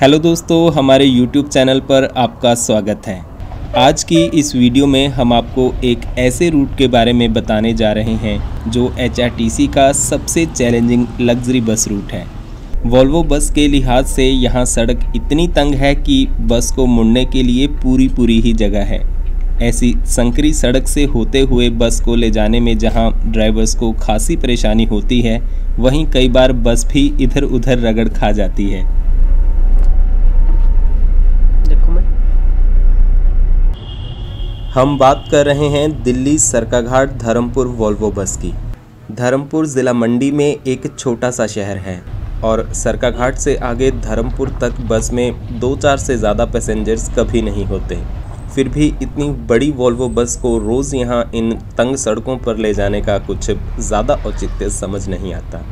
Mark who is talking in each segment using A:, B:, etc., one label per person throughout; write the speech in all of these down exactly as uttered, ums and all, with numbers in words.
A: Hello दोस्तों, हमारे YouTube channel पर आपका स्वागत है। आज की इस वीडियो में हम आपको एक ऐसे रूट के बारे में बताने जा रहे हैं जो एच आर टी सी का सबसे चैलेंजिंग लग्जरी बस रूट है। वोल्वो बस के लिहाज से यहाँ सड़क इतनी तंग है कि बस को मुड़ने के लिए पूरी पूरी ही जगह है। ऐसी संकरी सड़क से होते हुए बस को ले जाने में जहाँ ड्राइवर्स को खासी परेशानी होती है, वहीं कई बार बस भी इधर उधर रगड़ खा जाती है। हम बात कर रहे हैं दिल्ली सरकाघाट धर्मपुर वोल्वो बस की। धर्मपुर ज़िला मंडी में एक छोटा सा शहर है और सरकाघाट से आगे धर्मपुर तक बस में दो चार से ज़्यादा पैसेंजर्स कभी नहीं होते। फिर भी इतनी बड़ी वोल्वो बस को रोज़ यहाँ इन तंग सड़कों पर ले जाने का कुछ ज़्यादा औचित्य समझ नहीं आता।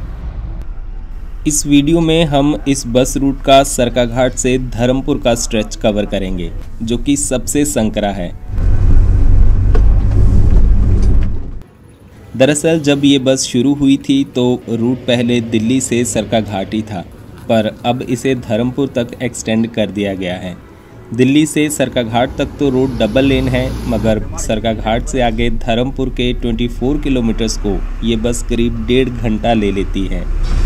A: इस वीडियो में हम इस बस रूट का सरकाघाट से धर्मपुर का स्ट्रेच कवर करेंगे, जो कि सबसे संकरा है। दरअसल जब ये बस शुरू हुई थी तो रूट पहले दिल्ली से सरकाघाट ही था, पर अब इसे धर्मपुर तक एक्सटेंड कर दिया गया है। दिल्ली से सरकाघाट तक तो रोड डबल लेन है, मगर सरकाघाट से आगे धर्मपुर के चौबीस किलोमीटर्स को ये बस करीब डेढ़ घंटा ले लेती है।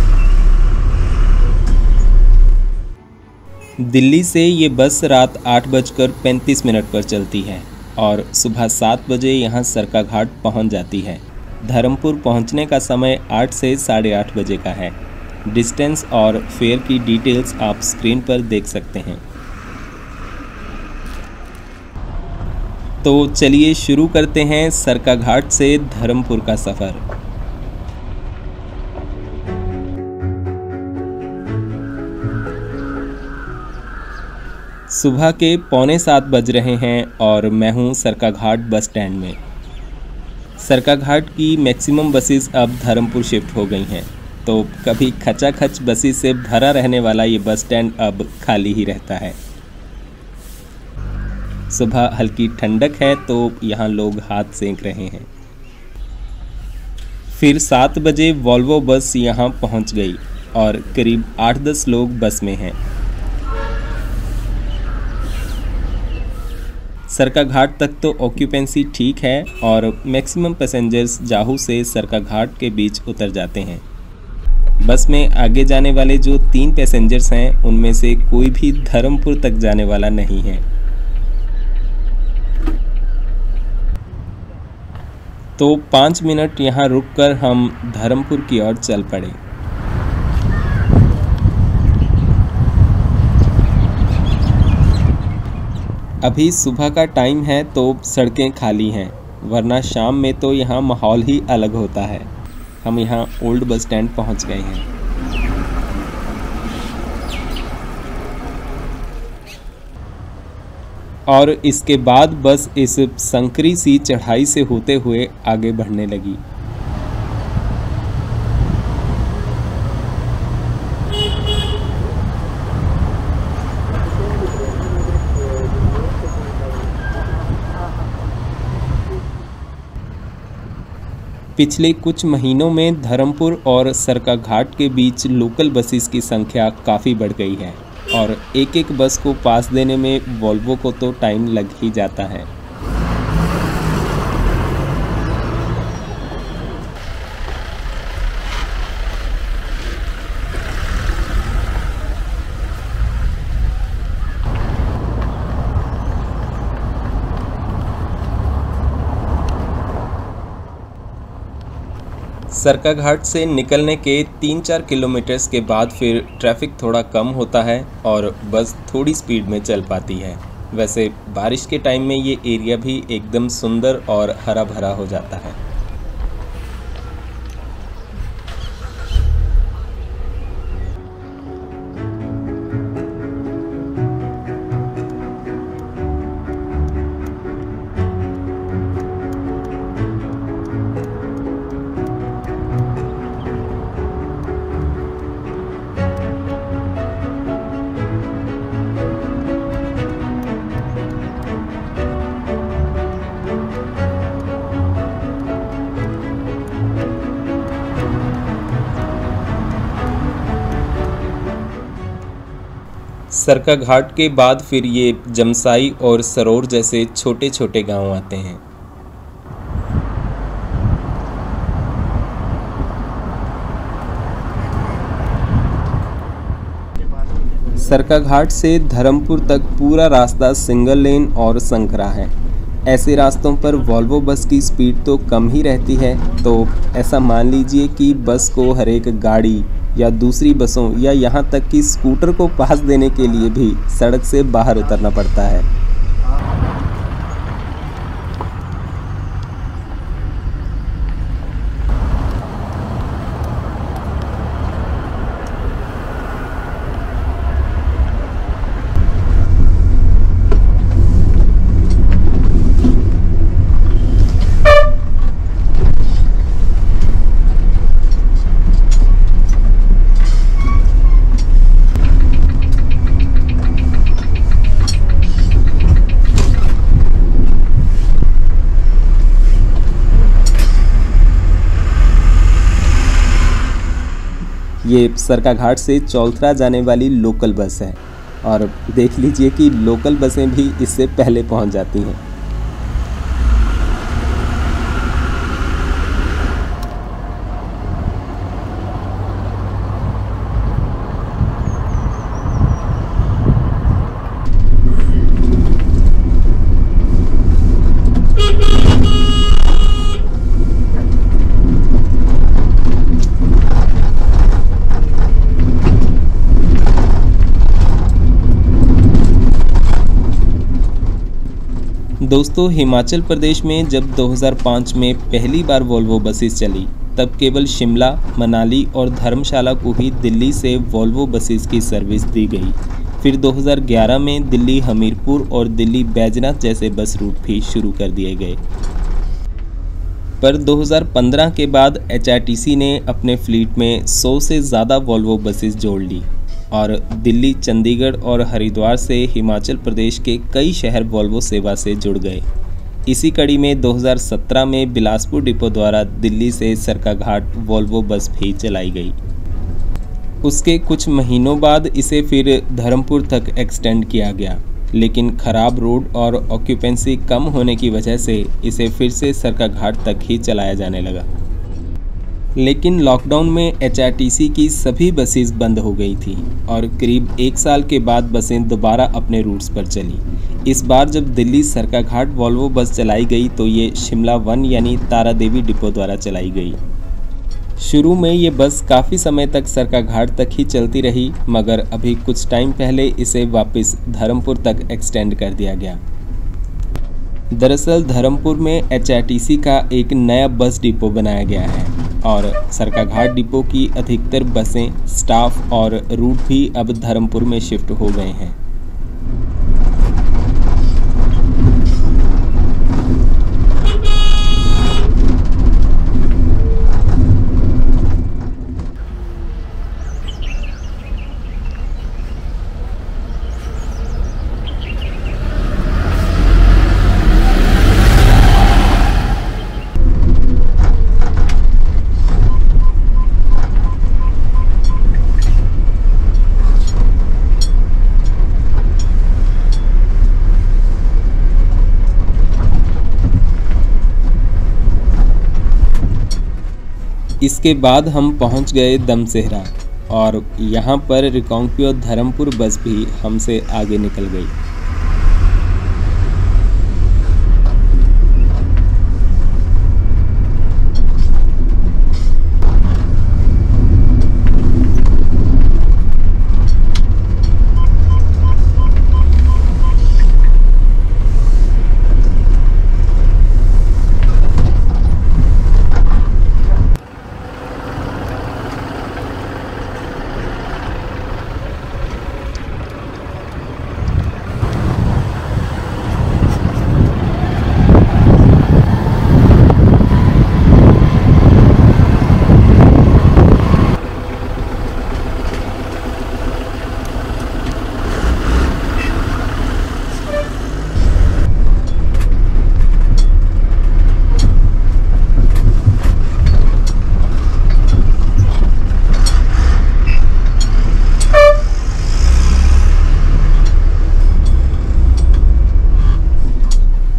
A: दिल्ली से ये बस रात आठ बजकर पैंतीस मिनट पर चलती है और सुबह सात बजे यहाँ सरकाघाट पहुँच जाती है। धर्मपुर पहुँचने का समय आठ से साढ़े आठ बजे का है। डिस्टेंस और फेयर की डिटेल्स आप स्क्रीन पर देख सकते हैं। तो चलिए शुरू करते हैं सरकाघाट से धर्मपुर का सफ़र। सुबह के पौने सात बज रहे हैं और मैं हूं सरकाघाट बस स्टैंड में। सरकाघाट की मैक्सिमम बसेस अब धर्मपुर शिफ्ट हो गई हैं, तो कभी खचाखच बसेस से भरा रहने वाला ये बस स्टैंड अब खाली ही रहता है। सुबह हल्की ठंडक है तो यहाँ लोग हाथ सेंक रहे हैं। फिर सात बजे वोल्वो बस यहाँ पहुँच गई और करीब आठ दस लोग बस में हैं। सरकाघाट तक तो ऑक्यूपेंसी ठीक है और मैक्सिमम पैसेंजर्स जाहू से सरकाघाट के बीच उतर जाते हैं। बस में आगे जाने वाले जो तीन पैसेंजर्स हैं, उनमें से कोई भी धर्मपुर तक जाने वाला नहीं है। तो पाँच मिनट यहाँ रुककर हम धर्मपुर की ओर चल पड़े। अभी सुबह का टाइम है तो सड़कें खाली हैं, वरना शाम में तो यहाँ माहौल ही अलग होता है। हम यहाँ ओल्ड बस स्टैंड पहुँच गए हैं। और इसके बाद बस इस संकरी सी चढ़ाई से होते हुए आगे बढ़ने लगी। पिछले कुछ महीनों में धर्मपुर और सरकाघाट के बीच लोकल बसेस की संख्या काफ़ी बढ़ गई है और एक एक बस को पास देने में वोल्वो को तो टाइम लग ही जाता है। सरकाघाट से निकलने के तीन चार किलोमीटर्स के बाद फिर ट्रैफिक थोड़ा कम होता है और बस थोड़ी स्पीड में चल पाती है। वैसे बारिश के टाइम में ये एरिया भी एकदम सुंदर और हरा भरा हो जाता है। सरका घाट के बाद फिर ये जमसाई और सरोर जैसे छोटे छोटे गांव आते हैं। सरका घाट से धर्मपुर तक पूरा रास्ता सिंगल लेन और संकरा है। ऐसे रास्तों पर वॉल्वो बस की स्पीड तो कम ही रहती है, तो ऐसा मान लीजिए कि बस को हर एक गाड़ी या दूसरी बसों या यहाँ तक कि स्कूटर को पास देने के लिए भी सड़क से बाहर उतरना पड़ता है। ये सरका घाट से चौलथरा जाने वाली लोकल बस है और देख लीजिए कि लोकल बसें भी इससे पहले पहुंच जाती हैं। दोस्तों, हिमाचल प्रदेश में जब दो हज़ार पाँच में पहली बार वॉल्वो बसेस चली, तब केवल शिमला, मनाली और धर्मशाला को ही दिल्ली से वॉल्वो बसेस की सर्विस दी गई। फिर दो हज़ार ग्यारह में दिल्ली हमीरपुर और दिल्ली बैजनाथ जैसे बस रूट भी शुरू कर दिए गए। पर दो हज़ार पंद्रह के बाद एच आर टी सी ने अपने फ्लीट में सौ से ज़्यादा वॉल्वो बसेस जोड़ ली और दिल्ली, चंडीगढ़ और हरिद्वार से हिमाचल प्रदेश के कई शहर वॉल्वो सेवा से जुड़ गए। इसी कड़ी में दो हज़ार सत्रह में बिलासपुर डिपो द्वारा दिल्ली से सरका घाट वॉल्वो बस भी चलाई गई। उसके कुछ महीनों बाद इसे फिर धर्मपुर तक एक्सटेंड किया गया, लेकिन खराब रोड और ऑक्यूपेंसी कम होने की वजह से इसे फिर से सरका घाट तक ही चलाया जाने लगा। लेकिन लॉकडाउन में एच आर टी सी की सभी बसेस बंद हो गई थी और करीब एक साल के बाद बसें दोबारा अपने रूट्स पर चली। इस बार जब दिल्ली सरका घाट वॉल्वो बस चलाई गई तो ये शिमला वन यानी तारा देवी डिपो द्वारा चलाई गई। शुरू में ये बस काफ़ी समय तक सरका घाट तक ही चलती रही, मगर अभी कुछ टाइम पहले इसे वापस धर्मपुर तक एक्सटेंड कर दिया गया। दरअसल धर्मपुर में एच आर टी सी का एक नया बस डिपो बनाया गया है और सरका घाट डिपो की अधिकतर बसें, स्टाफ और रूट भी अब धर्मपुर में शिफ्ट हो गए हैं। इसके बाद हम पहुंच गए दमसेहरा और यहाँ पर रिकांगपिओ धर्मपुर बस भी हमसे आगे निकल गई।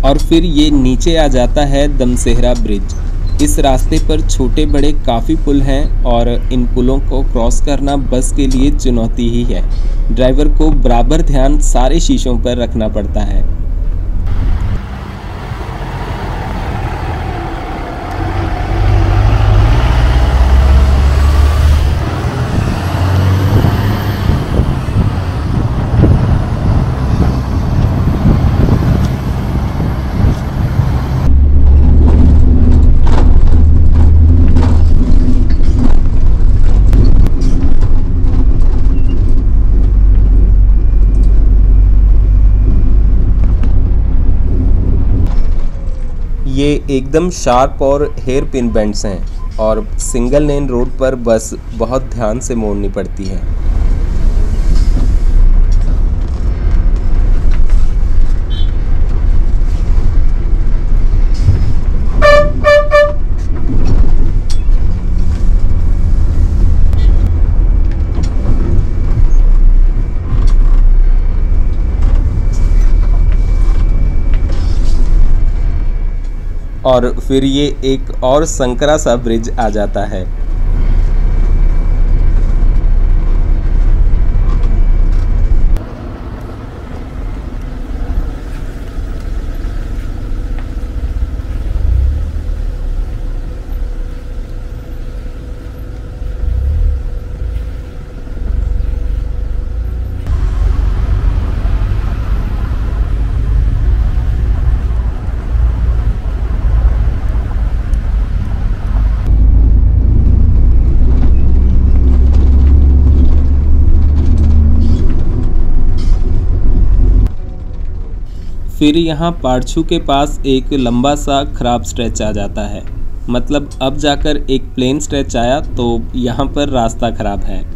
A: और फिर ये नीचे आ जाता है दमसेहरा ब्रिज। इस रास्ते पर छोटे बड़े काफ़ी पुल हैं और इन पुलों को क्रॉस करना बस के लिए चुनौती ही है। ड्राइवर को बराबर ध्यान सारे शीशों पर रखना पड़ता है। ये एकदम शार्प और हेयर पिन बेंड्स हैं और सिंगल लेन रोड पर बस बहुत ध्यान से मोड़नी पड़ती है। और फिर ये एक और संकरा सा ब्रिज आ जाता है। फिर यहाँ पाड़छू के पास एक लंबा सा खराब स्ट्रेच आ जाता है। मतलब अब जाकर एक प्लेन स्ट्रेच आया तो यहाँ पर रास्ता खराब है।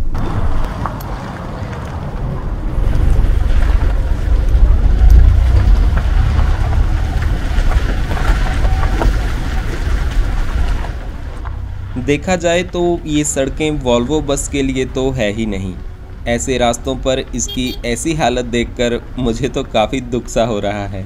A: देखा जाए तो ये सड़कें वॉल्वो बस के लिए तो है ही नहीं। ऐसे रास्तों पर इसकी ऐसी हालत देखकर मुझे तो काफ़ी दुख सा हो रहा है।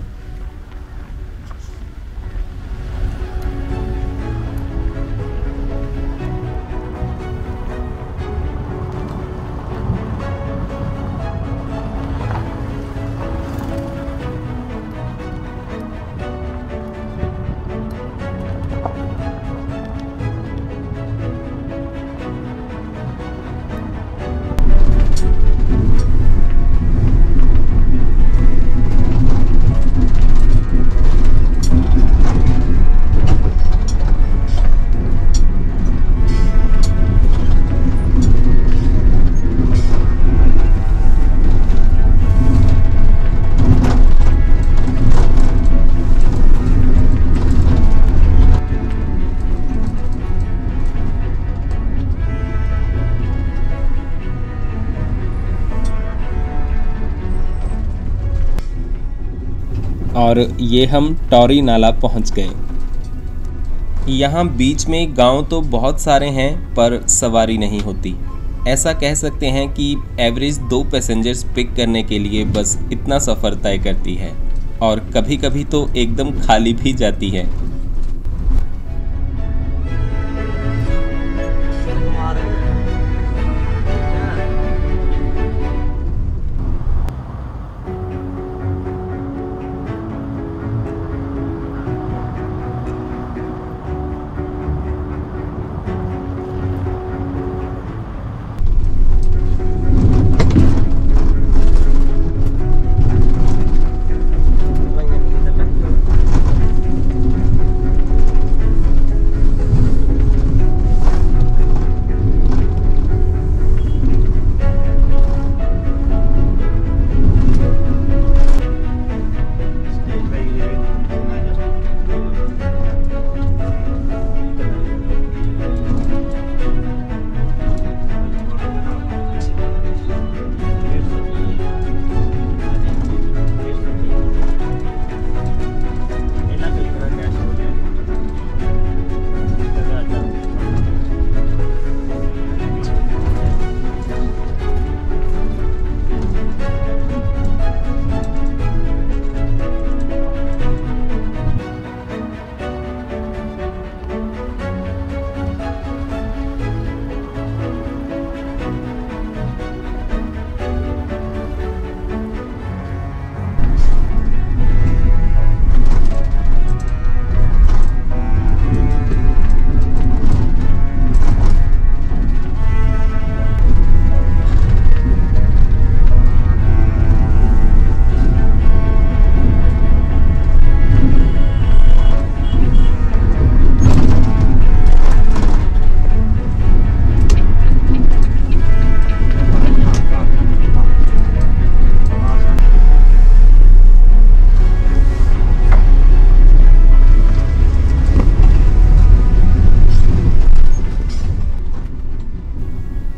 A: और ये हम टॉरी नाला पहुंच गए। यहाँ बीच में गांव तो बहुत सारे हैं पर सवारी नहीं होती। ऐसा कह सकते हैं कि एवरेज दो पैसेंजर्स पिक करने के लिए बस इतना सफ़र तय करती है और कभी कभी तो एकदम खाली भी जाती है।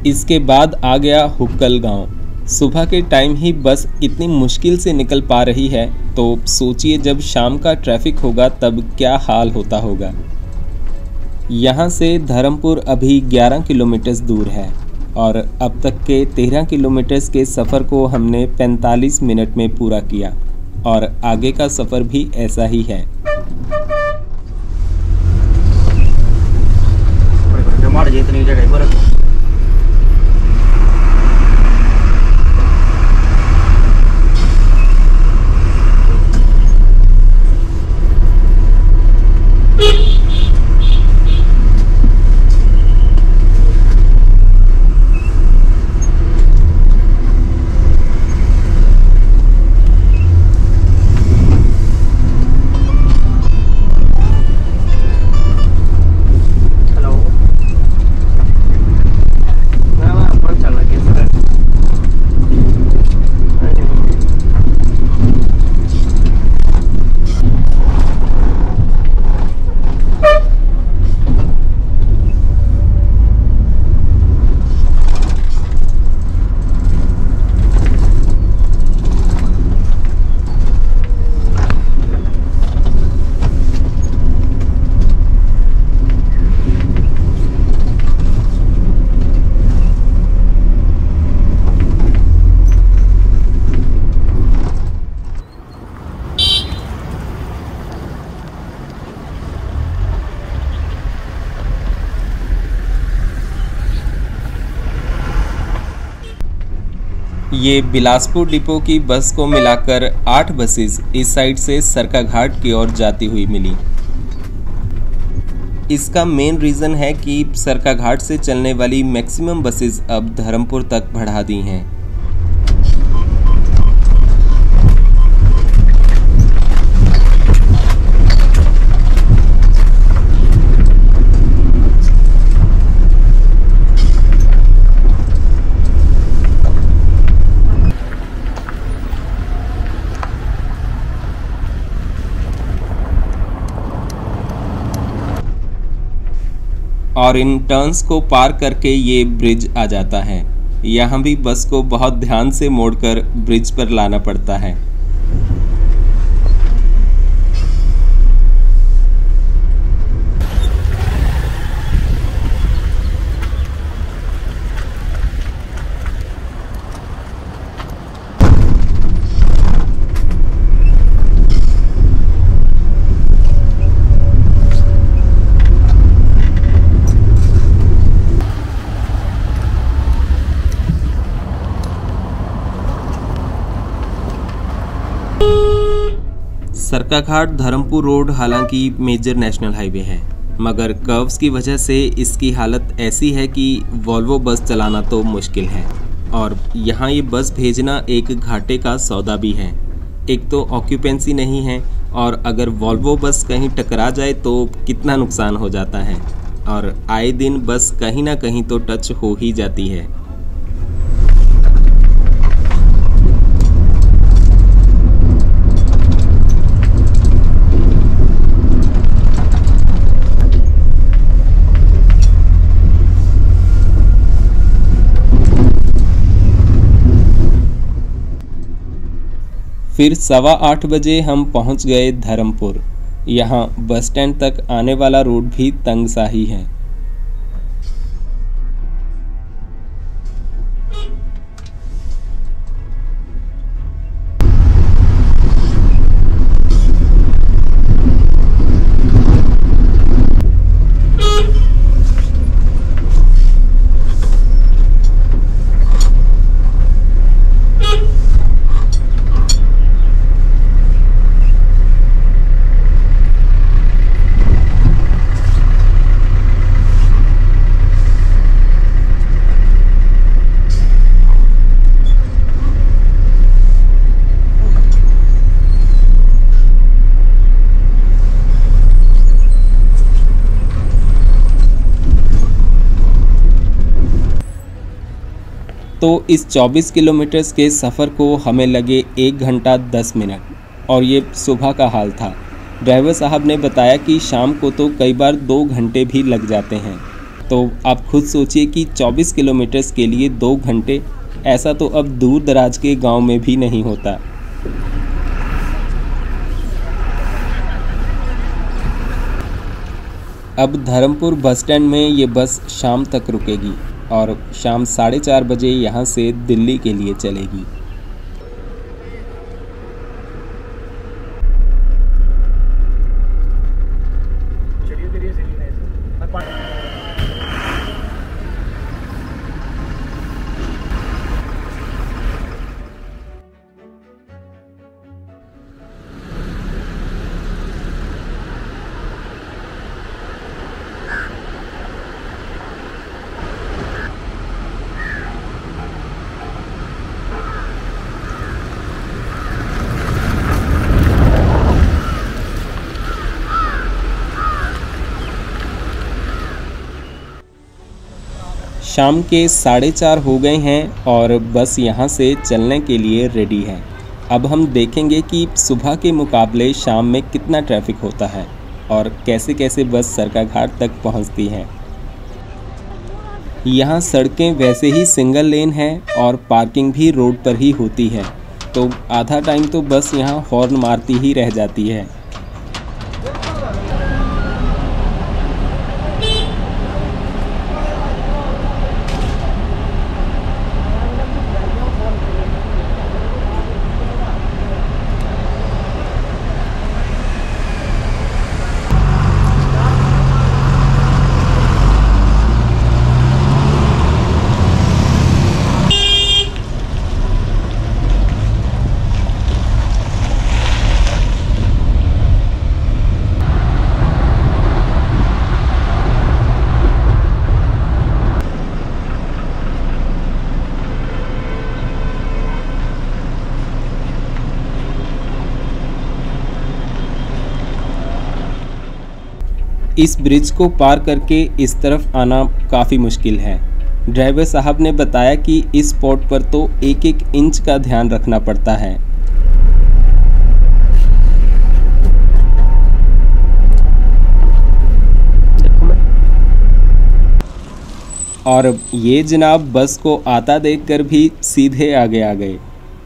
A: इसके बाद आ गया हुक्कल गांव। सुबह के टाइम ही बस इतनी मुश्किल से निकल पा रही है, तो सोचिए जब शाम का ट्रैफिक होगा तब क्या हाल होता होगा। यहाँ से धर्मपुर अभी ग्यारह किलोमीटर दूर है और अब तक के तेरह किलोमीटर के सफ़र को हमने पैंतालीस मिनट में पूरा किया और आगे का सफ़र भी ऐसा ही है। ये बिलासपुर डिपो की बस को मिलाकर आठ बसेस इस साइड से सरकाघाट की ओर जाती हुई मिली। इसका मेन रीज़न है कि सरकाघाट से चलने वाली मैक्सिमम बसेस अब धर्मपुर तक बढ़ा दी हैं। और इन टर्न्स को पार करके ये ब्रिज आ जाता है। यहाँ भी बस को बहुत ध्यान से मोड़कर ब्रिज पर लाना पड़ता है। सरकाघाट धर्मपुर रोड हालांकि मेजर नेशनल हाईवे है, मगर कर्व्स की वजह से इसकी हालत ऐसी है कि वॉल्वो बस चलाना तो मुश्किल है और यहाँ ये बस भेजना एक घाटे का सौदा भी है। एक तो ऑक्यूपेंसी नहीं है और अगर वॉल्वो बस कहीं टकरा जाए तो कितना नुकसान हो जाता है और आए दिन बस कहीं ना कहीं तो टच हो ही जाती है। फिर सवा आठ बजे हम पहुंच गए धर्मपुर। यहाँ बस स्टैंड तक आने वाला रोड भी तंग सा ही है। तो इस चौबीस किलोमीटर के सफ़र को हमें लगे एक घंटा दस मिनट और ये सुबह का हाल था। ड्राइवर साहब ने बताया कि शाम को तो कई बार दो घंटे भी लग जाते हैं। तो आप खुद सोचिए कि चौबीस किलोमीटर के लिए दो घंटे, ऐसा तो अब दूर दराज के गांव में भी नहीं होता। अब धर्मपुर बस स्टैंड में ये बस शाम तक रुकेगी और शाम साढ़े चार बजे यहाँ से दिल्ली के लिए चलेगी। शाम के साढ़े चार हो गए हैं और बस यहाँ से चलने के लिए रेडी है। अब हम देखेंगे कि सुबह के मुकाबले शाम में कितना ट्रैफिक होता है और कैसे कैसे बस सरकाघाट तक पहुँचती है। यहाँ सड़कें वैसे ही सिंगल लेन है और पार्किंग भी रोड पर ही होती है, तो आधा टाइम तो बस यहाँ हॉर्न मारती ही रह जाती है। इस ब्रिज को पार करके इस तरफ आना काफ़ी मुश्किल है। ड्राइवर साहब ने बताया कि इस स्पॉट पर तो एक एक इंच का ध्यान रखना पड़ता है। और ये जनाब बस को आता देखकर भी सीधे आगे आ गए।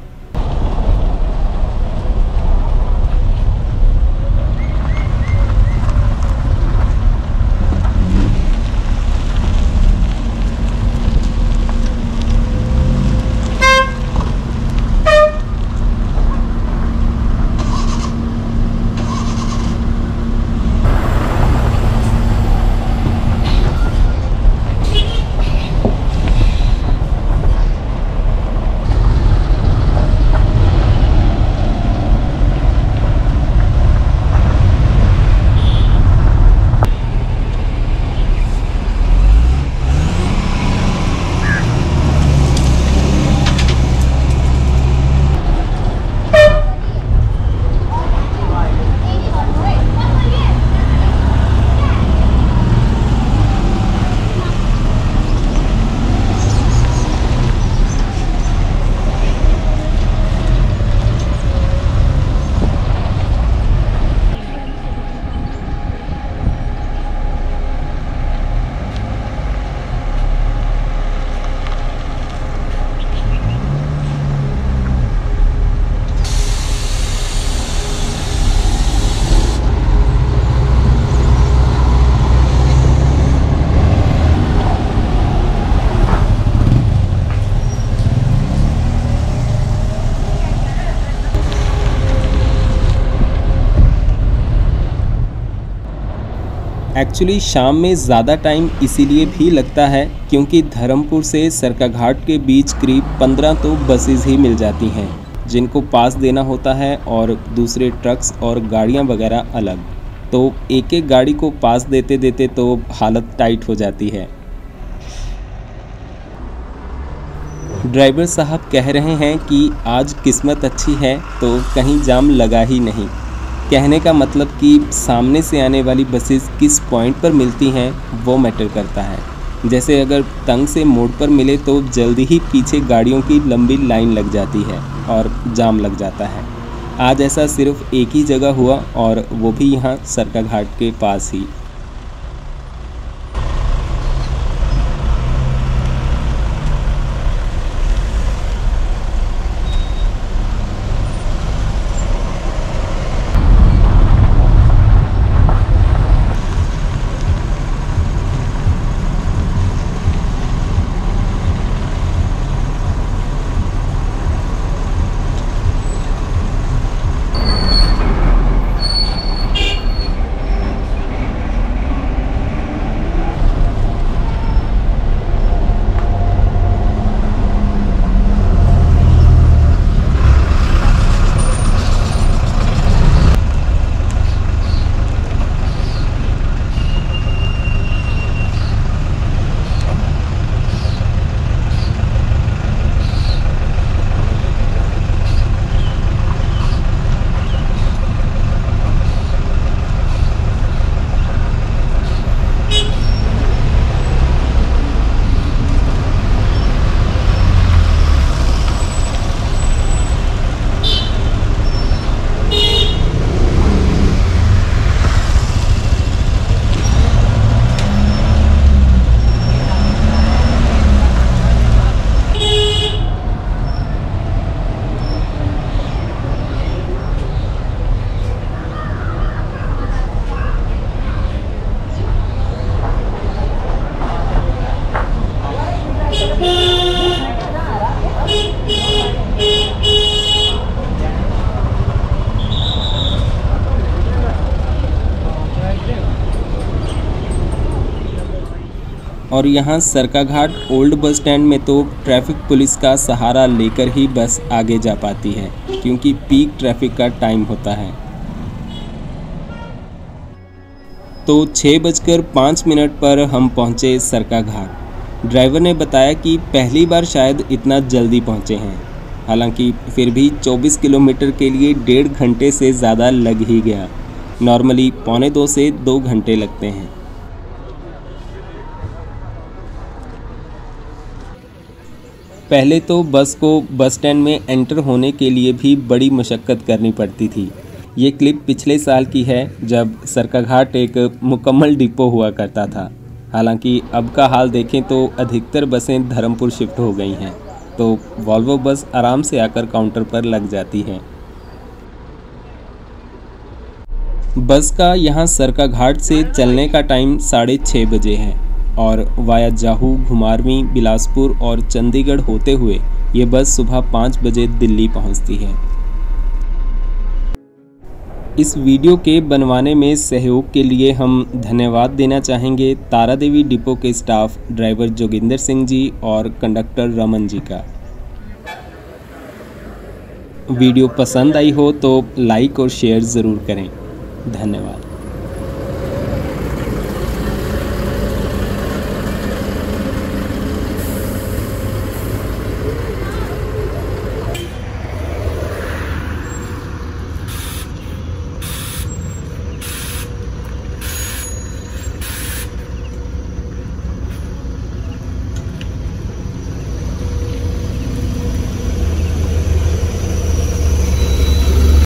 A: एक्चुअली शाम में ज़्यादा टाइम इसीलिए भी लगता है क्योंकि धर्मपुर से सरकाघाट के बीच करीब पंद्रह तो बसेस ही मिल जाती हैं जिनको पास देना होता है और दूसरे ट्रक्स और गाड़ियां वगैरह अलग। तो एक एक गाड़ी को पास देते देते तो हालत टाइट हो जाती है। ड्राइवर साहब कह रहे हैं कि आज किस्मत अच्छी है तो कहीं जाम लगा ही नहीं। कहने का मतलब कि सामने से आने वाली बसेस किस पॉइंट पर मिलती हैं वो मैटर करता है। जैसे अगर तंग से मोड़ पर मिले तो जल्दी ही पीछे गाड़ियों की लंबी लाइन लग जाती है और जाम लग जाता है। आज ऐसा सिर्फ एक ही जगह हुआ और वो भी यहाँ सरकाघाट के पास ही। और यहाँ सरकाघाट ओल्ड बस स्टैंड में तो ट्रैफिक पुलिस का सहारा लेकर ही बस आगे जा पाती है, क्योंकि पीक ट्रैफिक का टाइम होता है। तो छः बजकर पाँच मिनट पर हम पहुँचे सरकाघाट। ड्राइवर ने बताया कि पहली बार शायद इतना जल्दी पहुँचे हैं, हालांकि फिर भी चौबीस किलोमीटर के लिए डेढ़ घंटे से ज़्यादा लग ही गया। नॉर्मली पौने दो से दो घंटे लगते हैं। पहले तो बस को बस स्टैंड में एंटर होने के लिए भी बड़ी मशक्क़त करनी पड़ती थी। ये क्लिप पिछले साल की है, जब सरकाघाट एक मुकम्मल डिपो हुआ करता था। हालांकि अब का हाल देखें तो अधिकतर बसें धर्मपुर शिफ्ट हो गई हैं, तो वॉल्वो बस आराम से आकर काउंटर पर लग जाती है। बस का यहाँ सरकाघाट से चलने का टाइम साढ़े छः बजे है और वाया जाहू, घुमारवीं, बिलासपुर और चंडीगढ़ होते हुए ये बस सुबह पाँच बजे दिल्ली पहुँचती है। इस वीडियो के बनवाने में सहयोग के लिए हम धन्यवाद देना चाहेंगे तारा देवी डिपो के स्टाफ ड्राइवर जोगिंदर सिंह जी और कंडक्टर रमन जी का। वीडियो पसंद आई हो तो लाइक और शेयर ज़रूर करें। धन्यवाद।